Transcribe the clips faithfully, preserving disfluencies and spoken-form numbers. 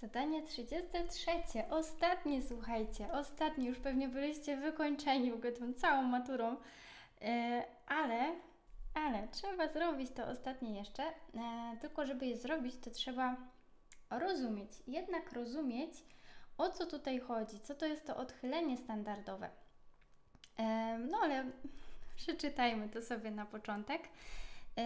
Zadanie trzydzieste trzecie, ostatnie, słuchajcie, ostatnie, już pewnie byliście wykończeni w ogóle tą całą maturą, yy, ale, ale trzeba zrobić to ostatnie jeszcze, yy, tylko żeby je zrobić, to trzeba rozumieć, jednak rozumieć, o co tutaj chodzi, co to jest to odchylenie standardowe. Yy, no ale przeczytajmy to sobie na początek. Yy,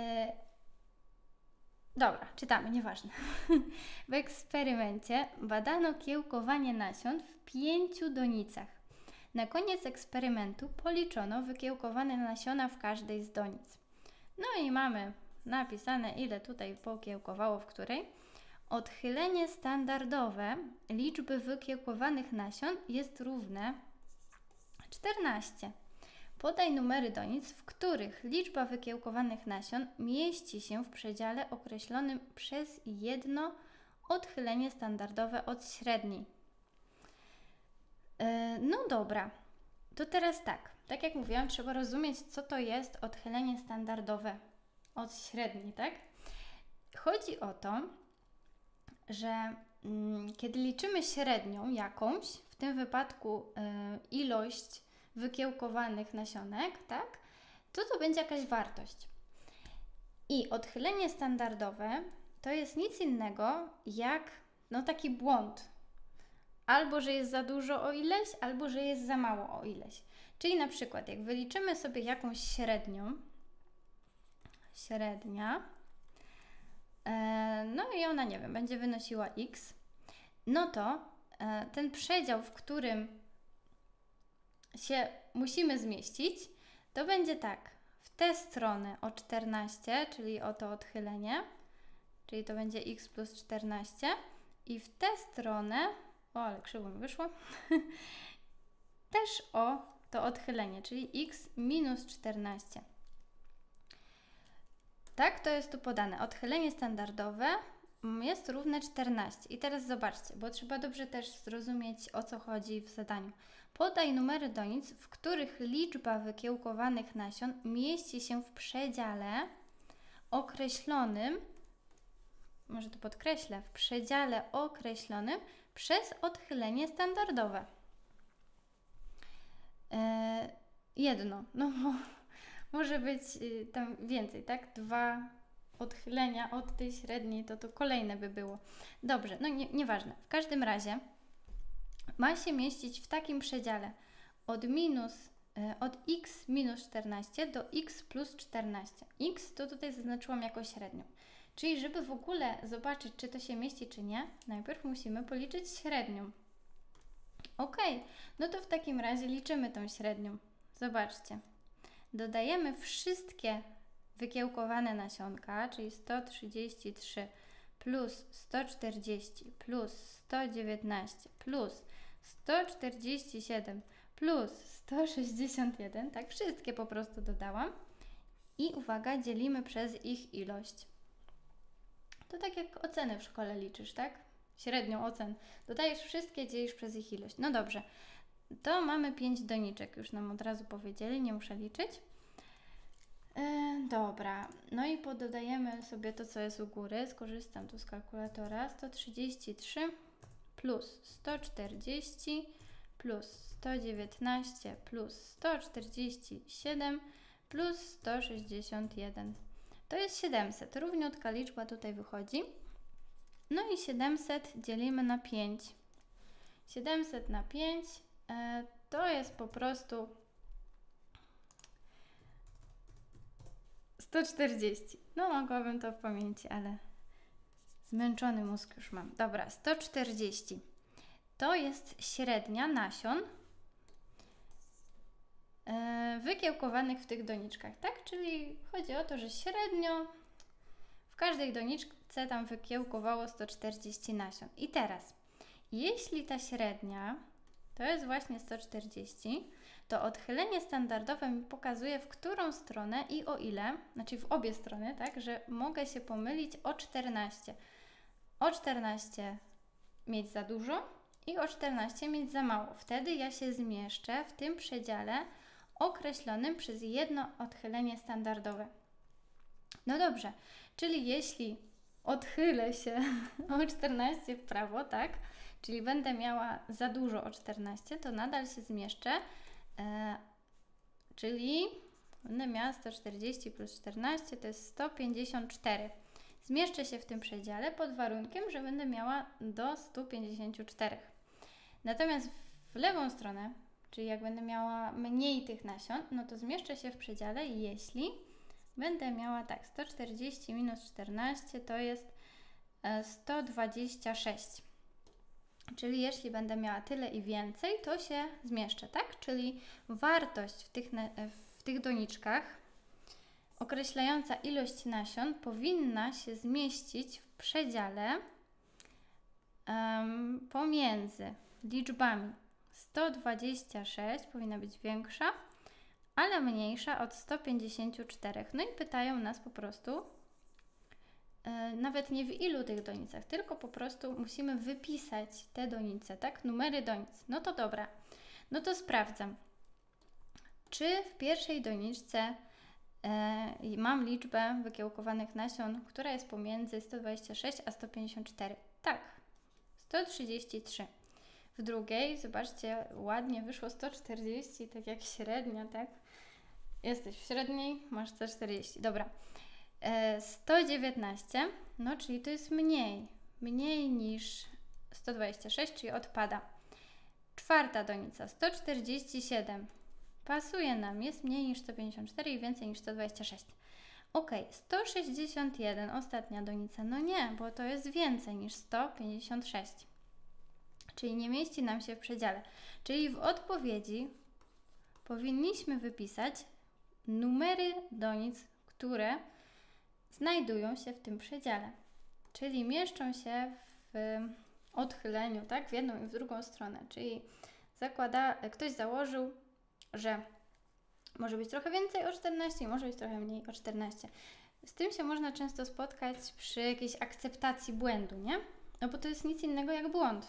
Dobra, czytamy, nieważne. W eksperymencie badano kiełkowanie nasion w pięciu donicach. Na koniec eksperymentu policzono wykiełkowane nasiona w każdej z donic. No i mamy napisane, ile tutaj pokiełkowało w której. Odchylenie standardowe liczby wykiełkowanych nasion jest równe czternaście. Podaj numery donic, w których liczba wykiełkowanych nasion mieści się w przedziale określonym przez jedno odchylenie standardowe od średniej. Yy, no dobra, to teraz tak, tak jak mówiłam, trzeba rozumieć, co to jest odchylenie standardowe od średniej, tak? Chodzi o to, że mm, kiedy liczymy średnią jakąś, w tym wypadku yy, ilość wykiełkowanych nasionek, tak, to to będzie jakaś wartość. I odchylenie standardowe to jest nic innego jak no taki błąd. Albo, że jest za dużo o ileś, albo, że jest za mało o ileś. Czyli na przykład, jak wyliczymy sobie jakąś średnią, średnia, e, no i ona, nie wiem, będzie wynosiła x, no to e, ten przedział, w którym się musimy zmieścić, to będzie tak, w tę stronę o czternaście, czyli o to odchylenie, czyli to będzie x plus czternaście i w tę stronę, o ale krzywo mi wyszło, też o to odchylenie, czyli x minus czternaście. Tak, to jest tu podane. Odchylenie standardowe jest równe czternaście. I teraz zobaczcie, bo trzeba dobrze też zrozumieć, o co chodzi w zadaniu. Podaj numery donic, w których liczba wykiełkowanych nasion mieści się w przedziale określonym, może to podkreślę, w przedziale określonym przez odchylenie standardowe. Yy, jedno, no bo może być yy, tam więcej, tak? Dwa odchylenia od tej średniej, to to kolejne by było. Dobrze, no nie, nieważne. W każdym razie ma się mieścić w takim przedziale od minus, y, od x minus czternaście do x plus czternaście. X to tutaj zaznaczyłam jako średnią. Czyli żeby w ogóle zobaczyć, czy to się mieści, czy nie, najpierw musimy policzyć średnią. Ok, no to w takim razie liczymy tą średnią. Zobaczcie. Dodajemy wszystkie wykiełkowane nasionka, czyli sto trzydzieści trzy plus sto czterdzieści plus sto dziewiętnaście plus sto czterdzieści siedem plus sto sześćdziesiąt jeden, tak, wszystkie po prostu dodałam. I uwaga, dzielimy przez ich ilość. To tak jak oceny w szkole liczysz, tak? Średnią ocen. Dodajesz wszystkie, dzielisz przez ich ilość. No dobrze, to mamy pięć doniczek, już nam od razu powiedzieli, nie muszę liczyć. Yy, dobra, no i pododajemy sobie to, co jest u góry. Skorzystam tu z kalkulatora. sto trzydzieści trzy plus sto czterdzieści plus sto dziewiętnaście plus sto czterdzieści siedem plus sto sześćdziesiąt jeden. To jest siedemset. Równiutka liczba tutaj wychodzi. No i siedemset dzielimy na pięć. siedemset na pięć yy, to jest po prostu sto czterdzieści. No mogłabym to w pamięci, ale zmęczony mózg już mam. Dobra, sto czterdzieści. To jest średnia nasion yy, wykiełkowanych w tych doniczkach, tak? Czyli chodzi o to, że średnio w każdej doniczce tam wykiełkowało sto czterdzieści nasion. I teraz, jeśli ta średnia to jest właśnie sto czterdzieści, to odchylenie standardowe mi pokazuje, w którą stronę i o ile, znaczy w obie strony, tak, że mogę się pomylić o czternaście. O czternaście mieć za dużo i o czternaście mieć za mało. Wtedy ja się zmieszczę w tym przedziale określonym przez jedno odchylenie standardowe. No dobrze, czyli jeśli odchylę się o czternaście w prawo, tak? Czyli będę miała za dużo o czternaście, to nadal się zmieszczę, e, czyli będę miała sto czterdzieści plus czternaście to jest sto pięćdziesiąt cztery. Zmieszczę się w tym przedziale pod warunkiem, że będę miała do stu pięćdziesięciu czterech. Natomiast w lewą stronę, czyli jak będę miała mniej tych nasion, no to zmieszczę się w przedziale, jeśli będę miała tak, sto czterdzieści minus czternaście to jest sto dwadzieścia sześć. Czyli jeśli będę miała tyle i więcej, to się zmieszczę, tak? Czyli wartość w tych, w tych doniczkach określająca ilość nasion powinna się zmieścić w przedziale um, pomiędzy liczbami sto dwadzieścia sześć, powinna być większa, ale mniejsza od stu pięćdziesięciu czterech. No i pytają nas po prostu, yy, nawet nie w ilu tych donicach, tylko po prostu musimy wypisać te donice, tak? Numery donic. No to dobra, no to sprawdzam. Czy w pierwszej doniczce yy, mam liczbę wykiełkowanych nasion, która jest pomiędzy sto dwadzieścia sześć a sto pięćdziesiąt cztery? Tak, sto trzydzieści trzy. W drugiej, zobaczcie, ładnie wyszło sto czterdzieści, tak jak średnia, tak? Jesteś w średniej, masz sto czterdzieści. Dobra. E, sto dziewiętnaście, no czyli to jest mniej. Mniej niż sto dwadzieścia sześć, czyli odpada. Czwarta donica, sto czterdzieści siedem. Pasuje nam, jest mniej niż sto pięćdziesiąt cztery i więcej niż sto dwadzieścia sześć. Ok, sto sześćdziesiąt jeden, ostatnia donica. No nie, bo to jest więcej niż sto pięćdziesiąt sześć. Czyli nie mieści nam się w przedziale. Czyli w odpowiedzi powinniśmy wypisać numery donic, które znajdują się w tym przedziale. Czyli mieszczą się w odchyleniu, tak? W jedną i w drugą stronę. Czyli zakłada, ktoś założył, że może być trochę więcej o czternaście i może być trochę mniej o czternaście. Z tym się można często spotkać przy jakiejś akceptacji błędu, nie? No bo to jest nic innego jak błąd.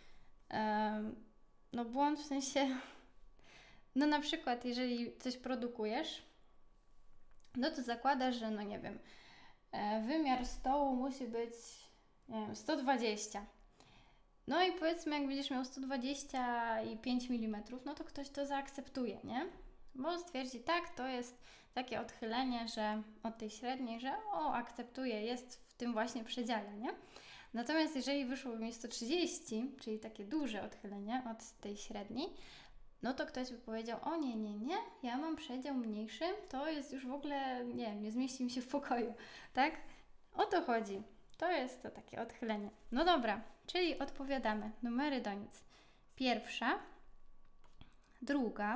No błąd w sensie, no na przykład jeżeli coś produkujesz, no to zakładasz, że no nie wiem, wymiar stołu musi być, nie wiem, sto dwadzieścia. No i powiedzmy, jak będziesz miał sto dwadzieścia pięć milimetrów, no to ktoś to zaakceptuje, nie? Bo stwierdzi, tak, to jest takie odchylenie, że od tej średniej, że o, akceptuje, jest w tym właśnie przedziale, nie? Natomiast jeżeli wyszłoby mi sto trzydzieści, czyli takie duże odchylenie od tej średniej, no to ktoś by powiedział, o nie, nie, nie, ja mam przedział mniejszy, to jest już w ogóle, nie wiem, nie zmieści mi się w pokoju, tak? O to chodzi. To jest to takie odchylenie. No dobra, czyli odpowiadamy. Numery donic. Pierwsza, druga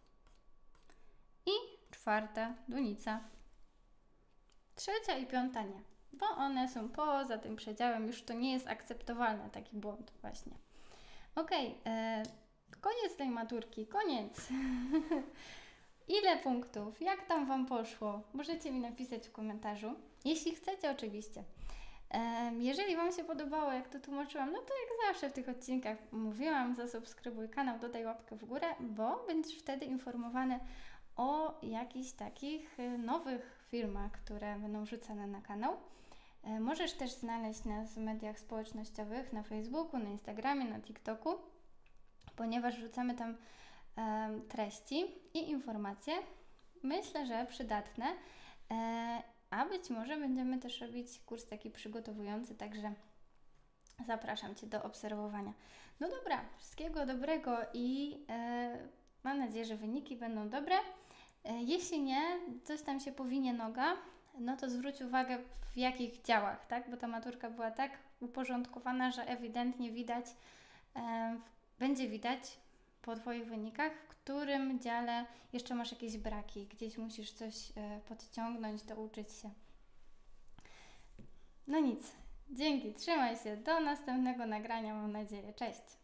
i czwarta donica. Trzecia i piąta nie, bo one są poza tym przedziałem, już to nie jest akceptowalne, taki błąd właśnie. Okej, okay, koniec tej maturki, koniec. Ile punktów? Jak tam Wam poszło? Możecie mi napisać w komentarzu, jeśli chcecie oczywiście. Jeżeli Wam się podobało, jak to tłumaczyłam, no to jak zawsze w tych odcinkach mówiłam, zasubskrybuj kanał, dodaj łapkę w górę, bo będziesz wtedy informowany o jakichś takich nowych filmach, które będą wrzucane na kanał. Możesz też znaleźć nas w mediach społecznościowych, na Facebooku, na Instagramie, na TikToku, ponieważ wrzucamy tam e, treści i informacje, myślę, że przydatne, e, a być może będziemy też robić kurs taki przygotowujący, także zapraszam Cię do obserwowania. No dobra, wszystkiego dobrego i e, mam nadzieję, że wyniki będą dobre. E, jeśli nie, coś tam się powinie noga, no to zwróć uwagę w jakich działach, tak? Bo ta maturka była tak uporządkowana, że ewidentnie widać, e, będzie widać po Twoich wynikach, w którym dziale jeszcze masz jakieś braki, gdzieś musisz coś e, podciągnąć, douczyć się. No nic, dzięki, trzymaj się, do następnego nagrania, mam nadzieję, cześć!